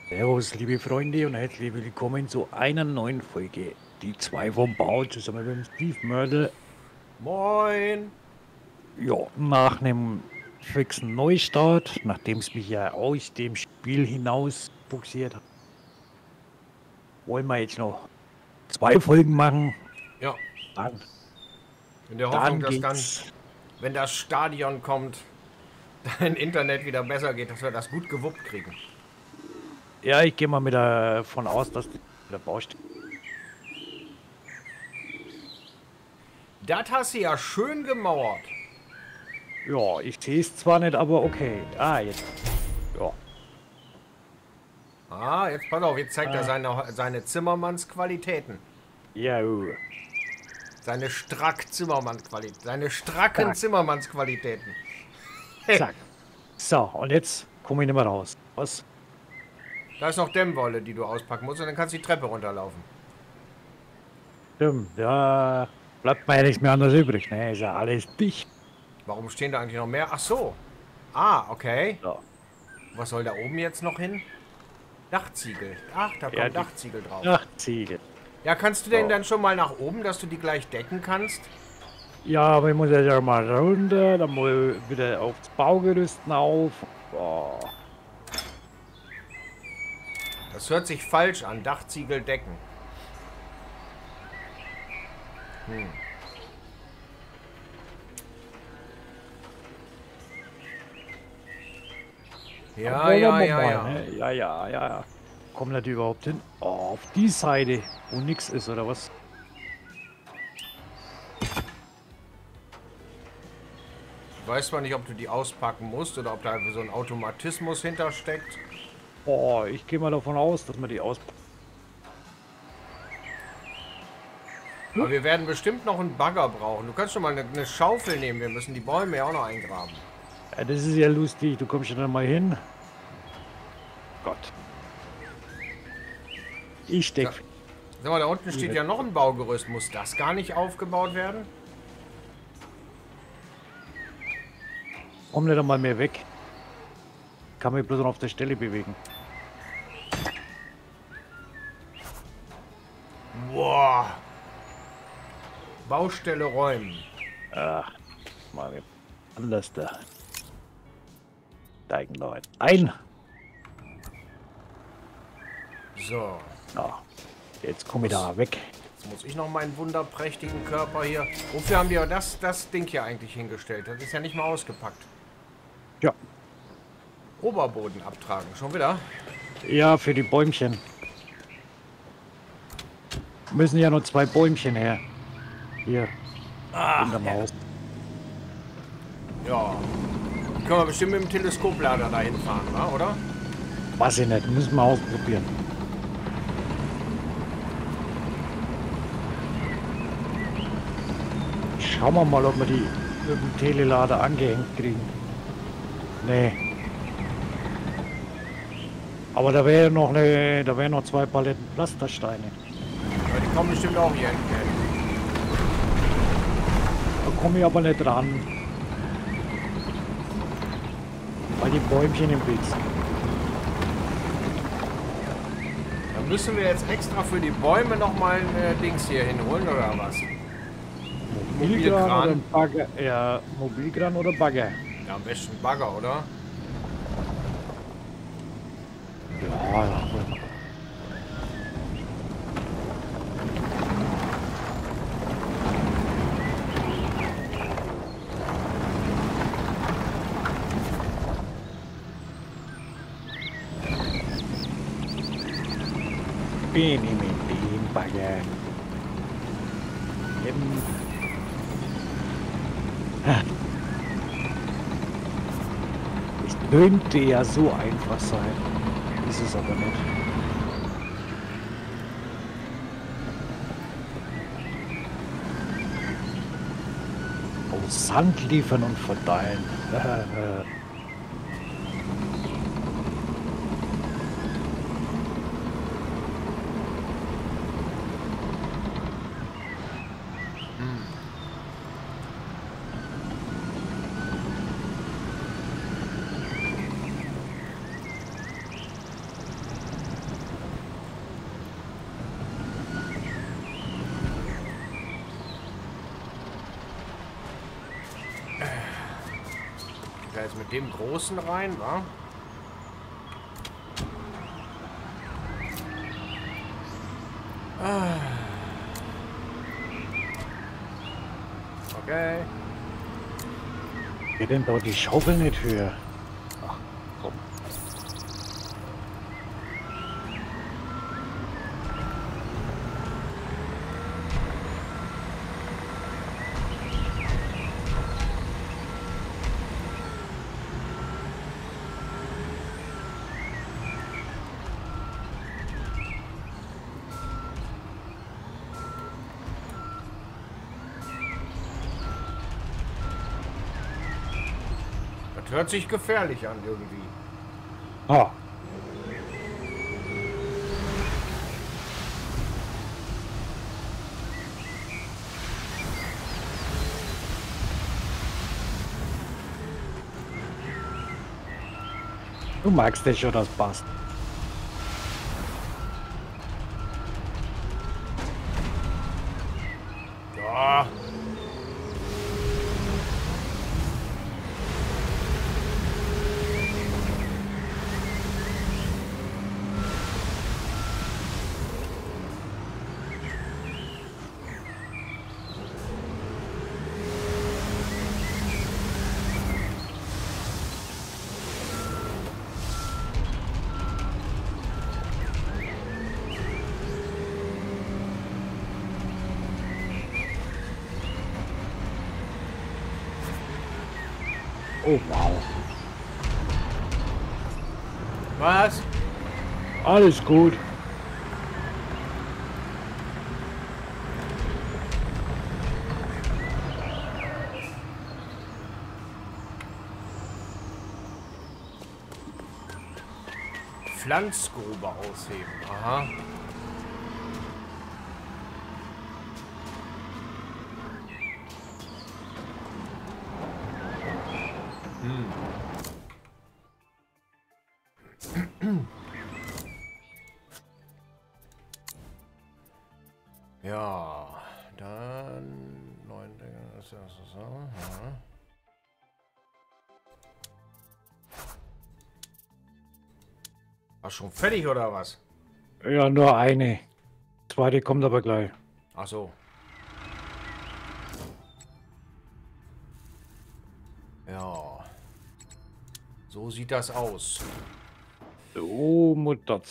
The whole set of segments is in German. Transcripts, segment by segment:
Servus, liebe Freunde, und herzlich willkommen zu einer neuen Folge. Die zwei vom Bau zusammen mit dem Steve Mördel. Moin! Ja, nach einem fixen Neustart, nachdem es mich ja aus dem Spiel hinaus buxiert hat, wollen wir jetzt noch zwei Folgen machen. Ja, Dann, in der Hoffnung, dann dass dann, geht's. wenn das Stadion kommt, dein Internet wieder besser geht, dass wir das gut gewuppt kriegen. Ja, ich gehe mal mit davon aus, dass der Baustelle. Das hast du ja schön gemauert. Ja, ich sehe es zwar nicht, aber okay. Ah, jetzt. Ja. Ah, jetzt pass auf, jetzt zeigt er seine Zimmermannsqualitäten. Ja, Seine Strack-Zimmermann-Qualitäten. Seine stracken zack, Zimmermannsqualitäten. zack. So, und jetzt komme ich nicht mehr raus. Was? Da ist noch Dämmwolle, die du auspacken musst, und dann kannst du die Treppe runterlaufen. Stimmt, ja, bleibt mir ja nichts mehr anderes übrig, ne? Ist ja alles dicht. Warum stehen da eigentlich noch mehr? Ach so. Ah, okay. So. Was soll da oben jetzt noch hin? Dachziegel. Ach, da Ja, kommt die Dachziegel drauf. Dachziegel. Ja, kannst du denn So. dann schon mal nach oben, dass du die gleich decken kannst? Ja, aber ich muss jetzt ja mal runter, dann muss ich wieder aufs Baugerüst auf. Boah. Das hört sich falsch an. Dachziegel decken. Ja, Wollen ja, wir ja, mal, ja. ne? Ja, ja, ja, ja. Kommen wir die überhaupt hin? Oh, auf die Seite, wo nichts ist, oder was? Ich weiß zwar nicht, ob du die auspacken musst oder ob da so ein Automatismus hintersteckt. Boah, ich gehe mal davon aus, dass man die aus. Aber wir werden bestimmt noch einen Bagger brauchen. Du kannst schon mal eine Schaufel nehmen. Wir müssen die Bäume ja auch noch eingraben. Ja, das ist ja lustig, du kommst ja dann mal hin. Gott. Ich steck. Sag mal, da unten steht ja noch ein Baugerüst. Muss das gar nicht aufgebaut werden? Komm nicht einmal mehr weg. Kann mich bloß noch auf der Stelle bewegen. Boah. Baustelle räumen. Ach, mal anders da. Steigen Leute ein. So. Ja, jetzt komme ich da weg. Jetzt muss ich noch meinen wunderprächtigen Körper hier. Wofür haben die das Ding hier eigentlich hingestellt? Das ist ja nicht mal ausgepackt. Ja, Oberboden abtragen. Schon wieder? ja, für die Bäumchen. Müssen ja nur zwei Bäumchen her. Hier, hinterm Haus. Ja. Können wir bestimmt mit dem Teleskoplader dahin fahren, oder? Weiß ich nicht, müssen wir ausprobieren. Schauen wir mal, ob wir die mit dem Telelader angehängt kriegen. Nee. Aber da wäre noch da wären noch zwei Paletten Pflastersteine. Ja, die kommen bestimmt auch hier hinten. Da komme ich aber nicht ran. Weil die Bäumchen im Weg sind. Dann müssen wir jetzt extra für die Bäume nochmal ein Dings hier hinholen, oder was? Mobilkran oder Mobilkran. ein Bagger? Ja, Mobilkran oder Bagger? Ja, am besten Bagger, oder? Ja, ja. Bini mit dem Bagger. Es könnte ja so einfach sein. Ist es aber nicht. Aus Sand liefern und verteilen. mit dem großen rein, wa? Okay. Geht denn da die Schaufel nicht höher? Ach, komm. Das hört sich gefährlich an irgendwie. Ah. Du magst das schon, das passt. Ja. Oh, wow. Was? Alles gut. Pflanzgrube ausheben. Aha. Ja, dann 9. So. Ja. War schon fertig oder was? Ja, nur eine. Zweite kommt aber gleich. Ach so. Ja. So sieht das aus. Oh, Mutter.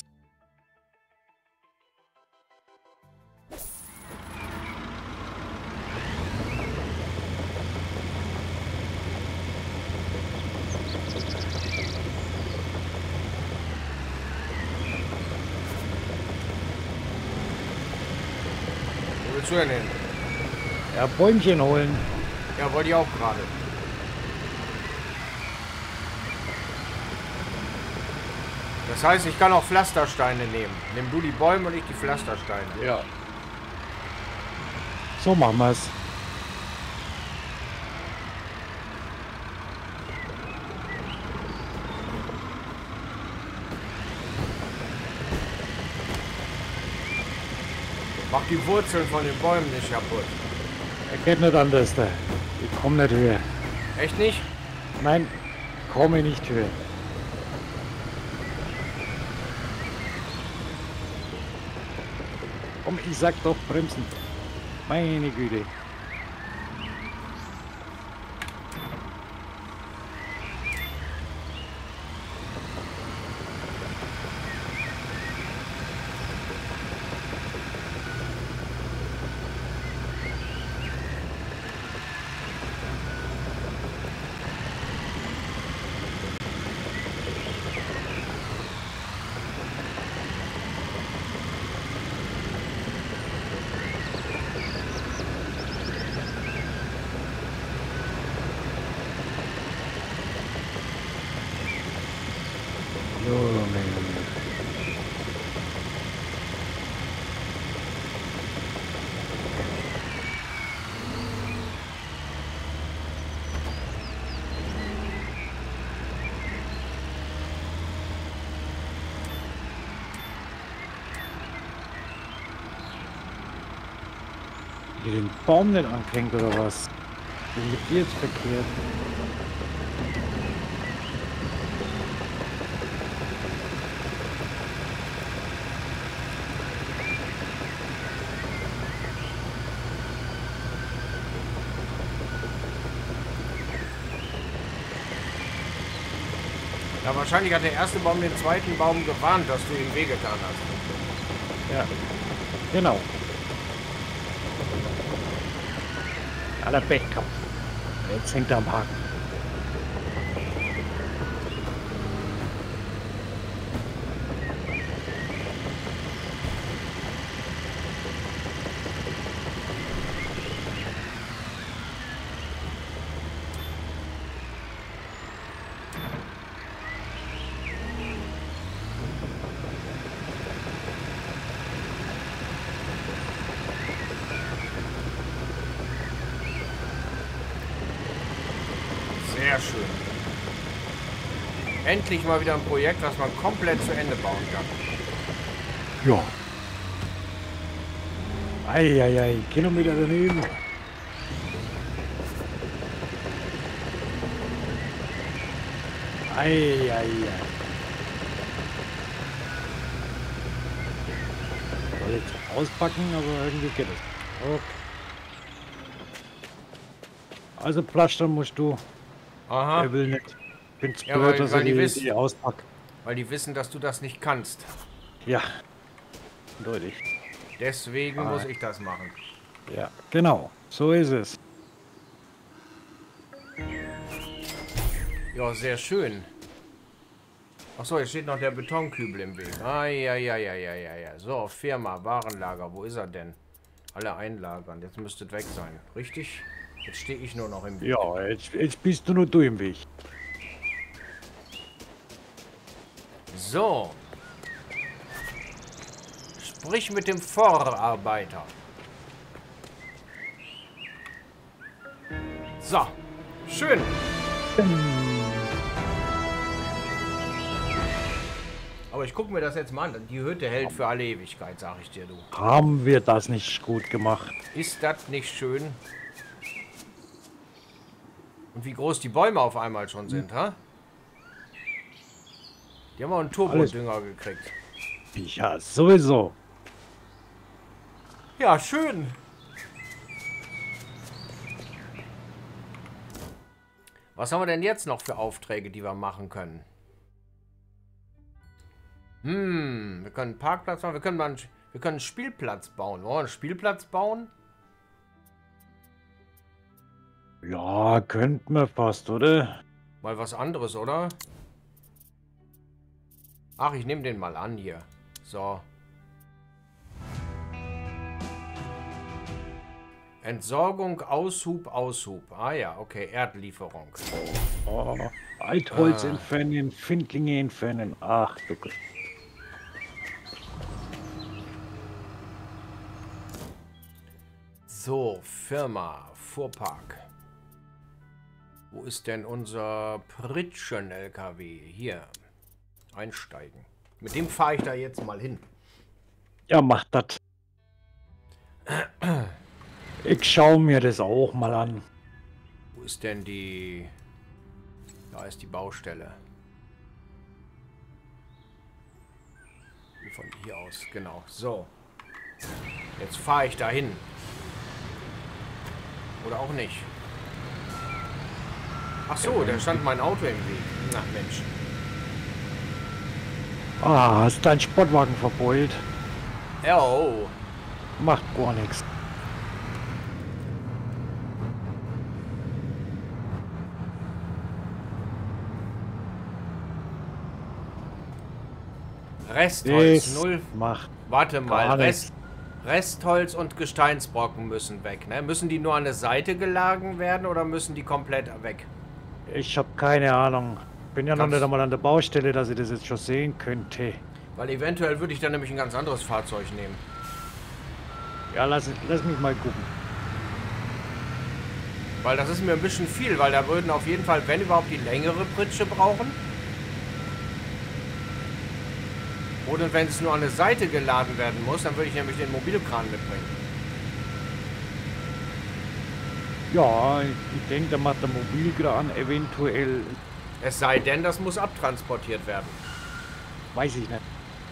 Wo willst du denn hin? Ja, Bäumchen holen. Ja, wollte ich auch gerade. Das heißt, ich kann auch Pflastersteine nehmen. Nimm du die Bäume und ich die Pflastersteine. Ja. So machen wir es. Mach die Wurzeln von den Bäumen nicht kaputt. Er geht nicht anders da. Ich komme nicht höher. Echt nicht? Nein, komme nicht höher. Komm, ich sag doch bremsen. Meine Güte. Junge, Junge. Hier den Baum nicht anfängt oder was? Was ist mit dir jetzt verkehrt? Ja, wahrscheinlich hat der erste Baum den zweiten Baum gewarnt, dass du ihm wehgetan hast. Ja, genau. Aller Backup. Jetzt hängt er am Haken. Sehr schön. Endlich mal wieder ein Projekt, was man komplett zu Ende bauen kann. Ja. Eieiei, Kilometer daneben. Eieiei. Soll jetzt auspacken, aber irgendwie geht es. Okay. Also Pflastern musst du. Aha. Er will nicht. Ich bin's Ja, blöd, dass weil er die die wissen. auspackt. Weil die wissen, dass du das nicht kannst. Ja. Deutlich. Deswegen muss ich das machen. Ja, genau. So ist es. Ja, sehr schön. Achso, jetzt steht noch der Betonkübel im Weg. Ja. So, Firma, Warenlager. Wo ist er denn? Alle einlagern. Jetzt müsste es weg sein. Richtig? Jetzt stehe ich nur noch im Weg. Ja, jetzt bist du nur du im Weg. So. Sprich mit dem Vorarbeiter. So. Schön. Aber ich gucke mir das jetzt mal an. Die Hütte hält für alle Ewigkeit, sag ich dir, du. Haben wir das nicht gut gemacht? Ist das nicht schön? Und wie groß die Bäume auf einmal schon sind, ha? Die haben auch einen Turbodünger gekriegt. Ja, sowieso. Ja, schön. Was haben wir denn jetzt noch für Aufträge, die wir machen können? Wir können einen Parkplatz machen. Wir können einen Spielplatz bauen. Wollen wir einen Spielplatz bauen? Ja, könnten wir fast, oder? Mal was anderes, oder? Ach, ich nehme den mal an hier. So. Entsorgung, Aushub. Ah ja, okay, Erdlieferung. Oh, Altholz entfernen, Findlinge entfernen. Ach, du Gott. So, Firma, Fuhrpark. Wo ist denn unser Pritschen-LKW? Hier. Einsteigen. Mit dem fahre ich da jetzt mal hin. Ja, mach das. Ich schaue mir das auch mal an. Wo ist denn die... Da ist die Baustelle. Von hier aus, genau. So. Jetzt fahre ich da hin. Oder auch nicht. Ach so, da stand mein Auto im Weg. Na Mensch. Ah, hast dein Sportwagen verbeult? Oh. Macht gar nichts. Restholz 0. Macht Warte mal. gar nichts. Restholz und Gesteinsbrocken müssen weg. Ne? Müssen die nur an der Seite geladen werden oder müssen die komplett weg? Ich habe keine Ahnung. Bin ja noch Kannst- nicht einmal an der Baustelle, dass ich das jetzt schon sehen könnte. Weil eventuell würde ich dann nämlich ein ganz anderes Fahrzeug nehmen. Ja, lass mich mal gucken. Weil das ist mir ein bisschen viel, weil da würden auf jeden Fall, wenn überhaupt, die längere Pritsche brauchen. Oder wenn es nur an der Seite geladen werden muss, dann würde ich nämlich den Mobilkran mitbringen. Ja, ich denke, da macht der Mobilkran eventuell, Es sei denn, das muss abtransportiert werden. weiß ich nicht.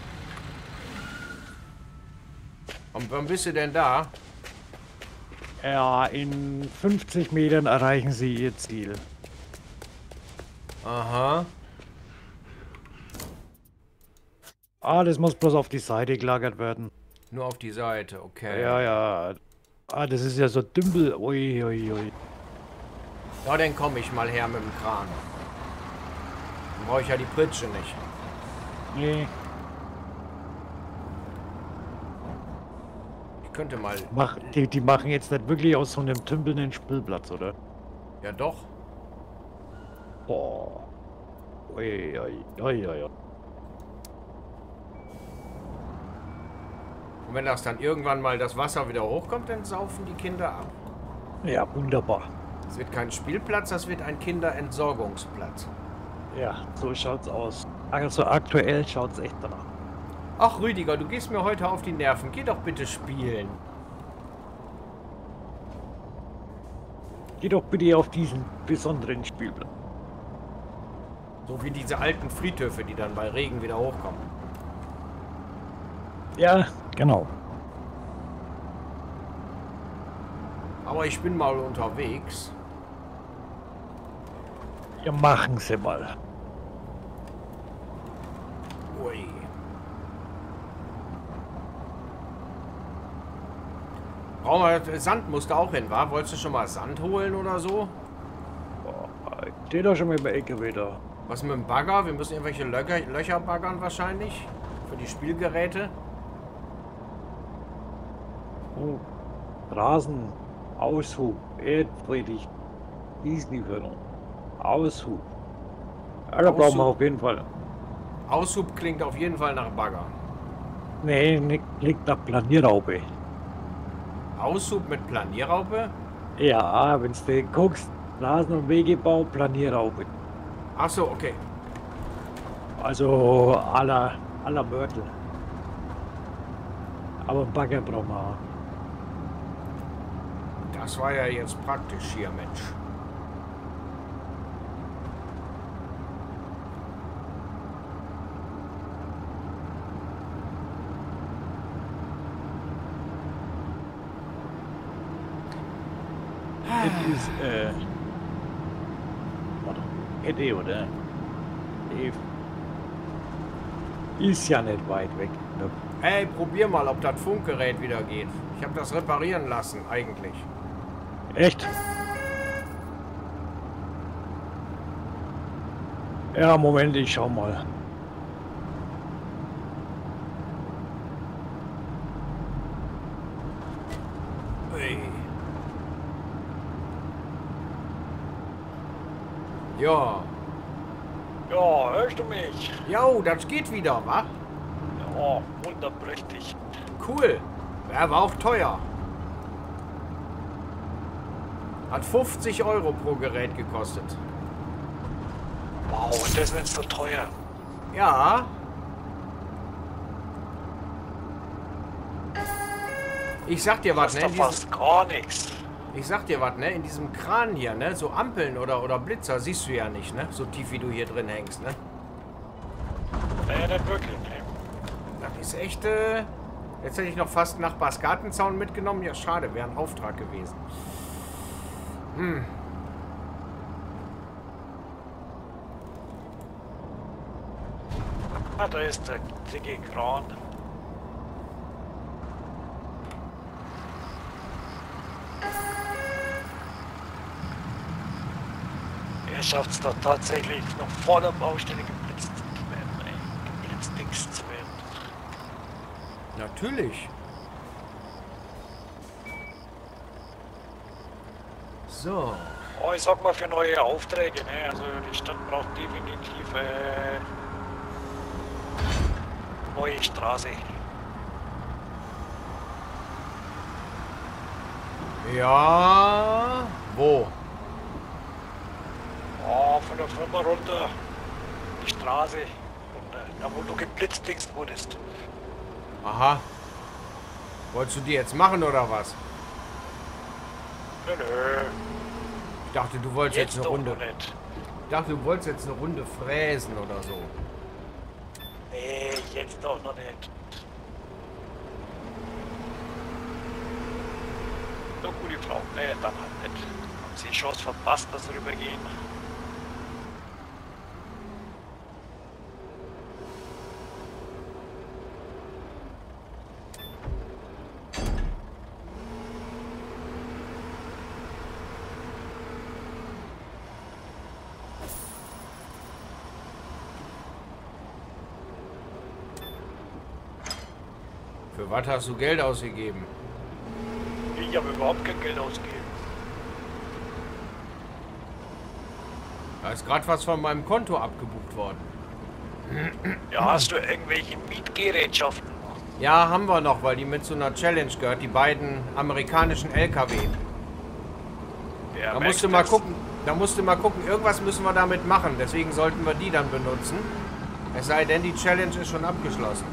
Und wann bist du denn da? Ja, in 50 Metern erreichen Sie Ihr Ziel. Aha. Ah, das muss bloß auf die Seite gelagert werden. Nur auf die Seite, okay. Ja, ja. Ah, das ist ja so Dümpel. Ui, ui, ui. Ja, dann komme ich mal her mit dem Kran. Dann brauche ich ja die Pritsche nicht. Nee. Ich könnte mal... Die machen jetzt nicht wirklich aus so einem Tümpel einen Spielplatz, oder? Ja doch. Boah. Ui, ui, ui, ui. Und wenn das dann irgendwann mal das Wasser wieder hochkommt, dann saufen die Kinder ab. Ja, wunderbar. Es wird kein Spielplatz, das wird ein Kinderentsorgungsplatz. Ja, so schaut's aus. Also aktuell schaut's echt danach. Ach Rüdiger, du gehst mir heute auf die Nerven. Geh doch bitte spielen. Geh doch bitte auf diesen besonderen Spielplatz. So wie diese alten Friedhöfe, die dann bei Regen wieder hochkommen. Ja, genau. Aber ich bin mal unterwegs. Ja, machen Sie mal. Ui. Brauchen wir Sand, musst du auch hin, wa? Wolltest du schon mal Sand holen oder so? Boah, ich steh doch schon mal in der Ecke wieder. Was mit dem Bagger? Wir müssen irgendwelche Löcher baggern wahrscheinlich. Für die Spielgeräte. Oh, Rasen, Aushub, Erdpredigt, Gießlieferung, Aushub. Ja, da brauchen wir auf jeden Fall. Aushub klingt auf jeden Fall nach Bagger. Nee, liegt nach Planierraupe. Aushub mit Planierraupe? Ja, wenn du guckst, Rasen- und Wegebau, Planierraupe. Ach so, okay. Also aller Mörtel. Aber einen Bagger brauchen wir auch. Das war ja jetzt praktisch hier, Mensch. Das ist, warte, Kette, oder? Ist ja nicht weit weg. Ne? Hey, probier mal, ob das Funkgerät wieder geht. Ich habe das reparieren lassen, eigentlich. Echt? Ja, Moment, ich schau mal. Ui. Ja. Ja, hörst du mich? Jo, das geht wieder, wa? Ja, wunderprächtig. Cool. Ja, war auch teuer. Hat 50 € pro Gerät gekostet. Wow, das ist nicht so teuer. Ja. Ich sag dir was, ne? Das ist doch fast gar nichts. Ich sag dir was, ne? In diesem Kran hier, ne? So Ampeln oder Blitzer siehst du ja nicht, ne? So tief wie du hier drin hängst, ne? Nee, nicht wirklich. Das ist echt, jetzt hätte ich noch fast Nachbars Gartenzaun mitgenommen. Ja, schade, wäre ein Auftrag gewesen. Hm. Ah, da ist der dicke Kran. Er schafft es doch tatsächlich noch vor der Baustelle geblitzt zu werden, ey. Geblitzt zu werden. Natürlich. So. Oh, ich sag mal für neue Aufträge, ne? Also die Stadt braucht definitiv neue Straße. Ja. Wo? Oh, von der Firma runter. Die Straße. Runter. Da wo du geblitzt wurdest. Aha. Wolltest du die jetzt machen oder was? Nö, nö. Ich dachte, du wolltest jetzt eine doch Runde. noch nicht. Ich dachte, du wolltest jetzt eine Runde fräsen oder so. Nee, jetzt doch noch nicht. So, gute Frau. Nee, dann halt nicht. Haben Sie die Chance verpasst, dass Sie rübergehen? Für was hast du Geld ausgegeben? Ich habe überhaupt kein Geld ausgegeben. Da ist gerade was von meinem Konto abgebucht worden. Ja, hast du irgendwelche Mietgerätschaften? Ja, haben wir noch, weil die mit so einer Challenge gehört. Die beiden amerikanischen LKW. Ja, Da musst du mal gucken. Da musst du mal gucken. Irgendwas müssen wir damit machen. Deswegen sollten wir die dann benutzen. Es sei denn, die Challenge ist schon abgeschlossen.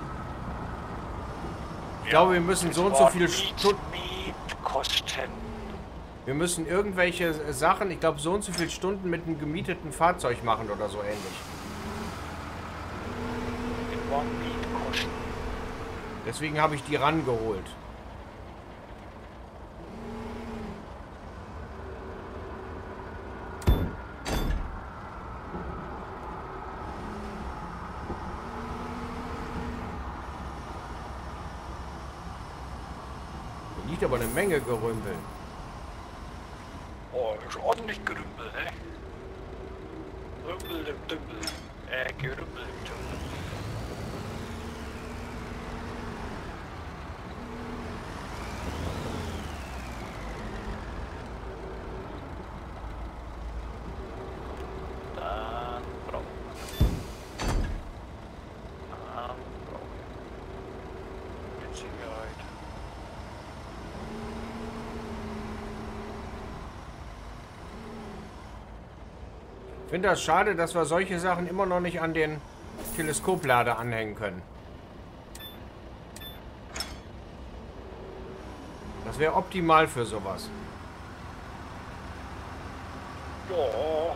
Ich glaube, wir müssen so und so viele Stunden... Mietkosten. Wir müssen irgendwelche Sachen, ich glaube, so und so viele Stunden mit einem gemieteten Fahrzeug machen oder so ähnlich. Mietkosten. Deswegen habe ich die rangeholt. Da liegt aber eine Menge Gerümpel. Oh, ist ordentlich Gerümpel, ne? Rümpel im Dümpel. Gerümpel im Dümpel. Dann brauchen wir. Mit Sicherheit. Ich finde das schade, dass wir solche Sachen immer noch nicht an den Teleskoplader anhängen können. Das wäre optimal für sowas. Ja, ja.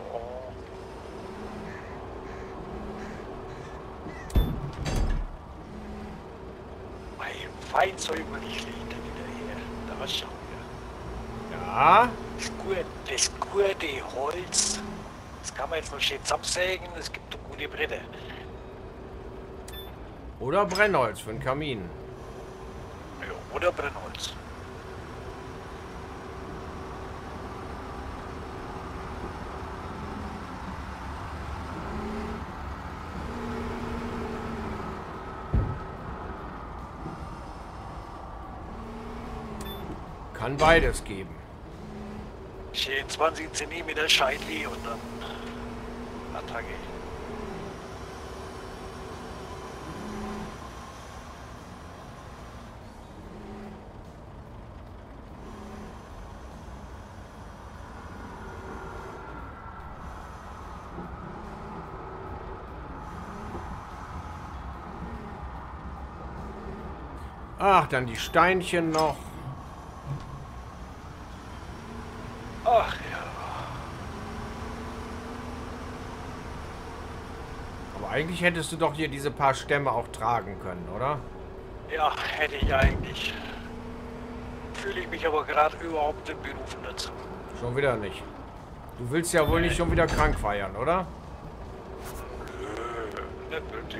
Mein Feinzeug will ich hinter wieder her. Da schauen wir. Ja, Das gute Holz, das kann man jetzt noch schön zusammensägen, es gibt eine gute Bretter. oder Brennholz für den Kamin. Ja, oder Brennholz. Kann beides geben. Schön 20 cm Scheitli und dann Attacke. Ach, dann die Steinchen noch. Ach ja. Aber eigentlich hättest du doch hier diese paar Stämme auch tragen können, oder? Ja, hätte ich eigentlich. Fühle ich mich aber gerade überhaupt nicht berufen dazu. Schon wieder nicht. Du willst ja wohl nicht schon wieder krank feiern, oder? Nicht wirklich.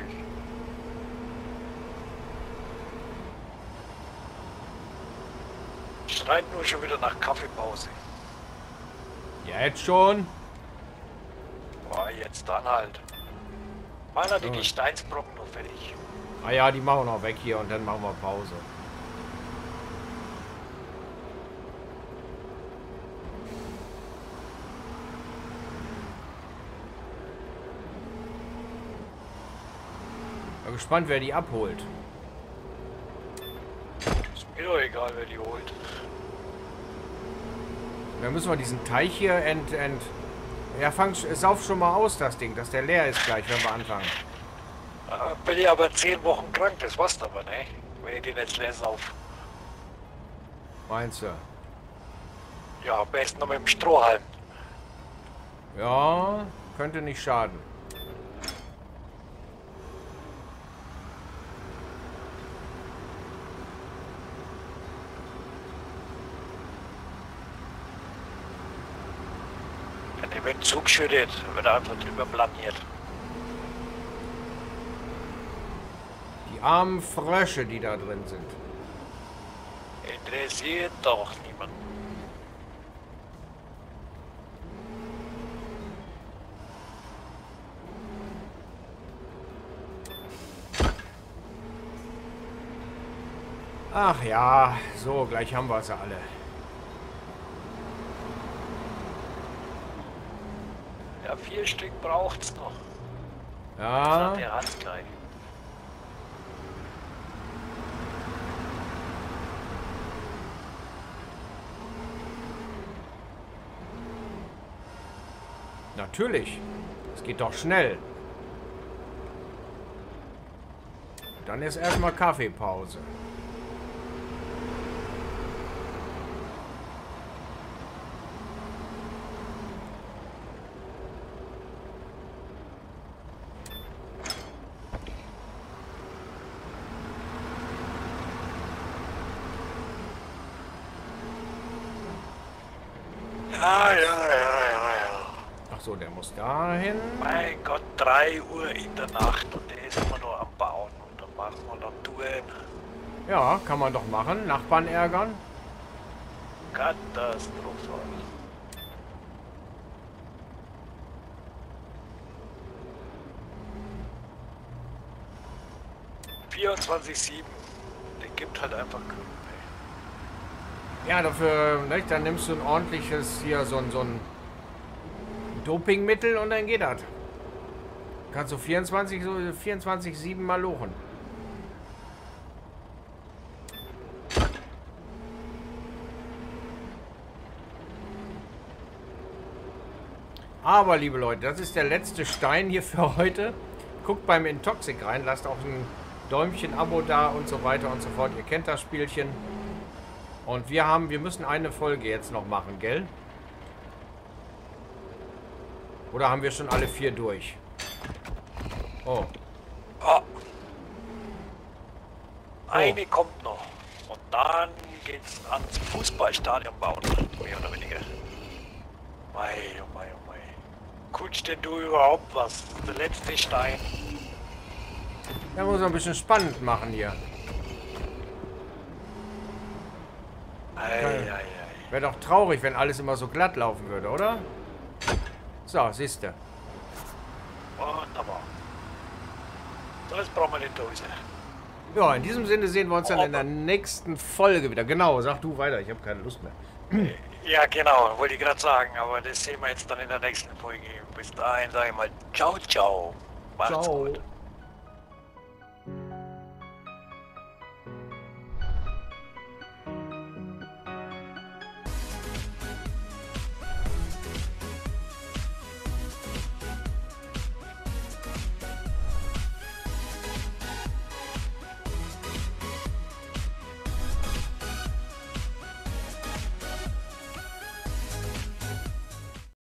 Schreit nur schon wieder nach Kaffeepause. Ja, jetzt schon. Boah, jetzt dann halt. Meiner die Ja. Gesteinsbrocken noch fertig. Ah ja, die machen wir noch weg hier und dann machen wir Pause. Bin gespannt, wer die abholt. Ist mir doch egal, wer die holt. Dann müssen wir diesen Teich hier Ja, sauf schon mal aus, das Ding, dass der leer ist gleich, wenn wir anfangen. Bin ich aber 10 Wochen krank, das war's aber, ne? Wenn ich den jetzt leer sauf. Meinst du? Ja, am besten noch mit dem Strohhalm. Ja, könnte nicht schaden. Wenn der Wind Zug schüttet, wird er einfach drüber planiert. Die armen Frösche, die da drin sind. Interessiert doch niemand. Ach ja, so, gleich haben wir sie alle. Ja, 4 Stück braucht's noch. Ja. Der hat's gleich. Natürlich. Es geht doch schnell. Dann ist erstmal Kaffeepause. Ja. Ach so, der muss dahin. Mein Gott, 3 Uhr in der Nacht und der ist immer nur am Bauen. Und dann machen wir noch Touren. Ja, kann man doch machen. Nachbarn ärgern. Katastrophal. ...24/7. Der gibt halt einfach Kühl. Ja, dafür, nicht? Dann nimmst du ein ordentliches hier, so ein Dopingmittel und dann geht das. Kannst du 24/7 mal lochen. Aber, liebe Leute, das ist der letzte Stein hier für heute. Guckt beim Intoxic rein, lasst auch ein Däumchen, Abo da und so weiter und so fort. Ihr kennt das Spielchen. Und wir müssen eine Folge jetzt noch machen, gell? Oder haben wir schon alle 4 durch? Oh. Oh. Eine kommt noch. Und dann geht's ans Fußballstadion bauen. Mehr oder weniger. Mei, oh mei, oh mei. Kutschst denn du überhaupt was? Der letzte Stein. Da muss man ein bisschen spannend machen hier. Ei. Wäre doch traurig, wenn alles immer so glatt laufen würde, oder? So, siehste. Wunderbar. So, jetzt brauchen wir die Dose. Ja, in diesem Sinne sehen wir uns dann in der nächsten Folge wieder. Genau, sag du weiter, ich habe keine Lust mehr. Ja, genau, wollte ich gerade sagen, aber das sehen wir jetzt dann in der nächsten Folge. Bis dahin sage ich mal ciao, ciao. Macht's Ciao. gut.